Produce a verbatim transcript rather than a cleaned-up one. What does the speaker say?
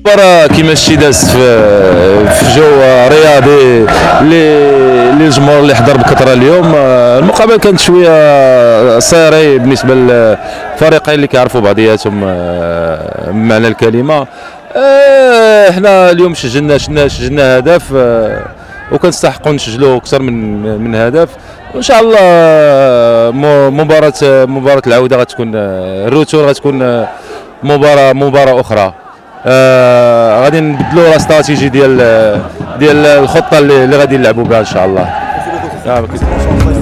المباراة كيما شتي دازت في في جو رياضي للجمهور اللي حضر بكثرة اليوم. المقابلة كانت شوية صيري بالنسبة للفريقين اللي كيعرفوا بعضياتهم بمعنى الكلمة. احنا اليوم سجلنا سجلنا هدف وكنستحقوا نسجلوا اكثر من من هدف. وان شاء الله مباراة مباراة العودة غتكون الروتور غتكون مباراة مباراة أخرى. آه غادي نبدلوا الاستراتيجي ديال ديال الخطة اللي غادي نلعبوا بها ان شاء الله.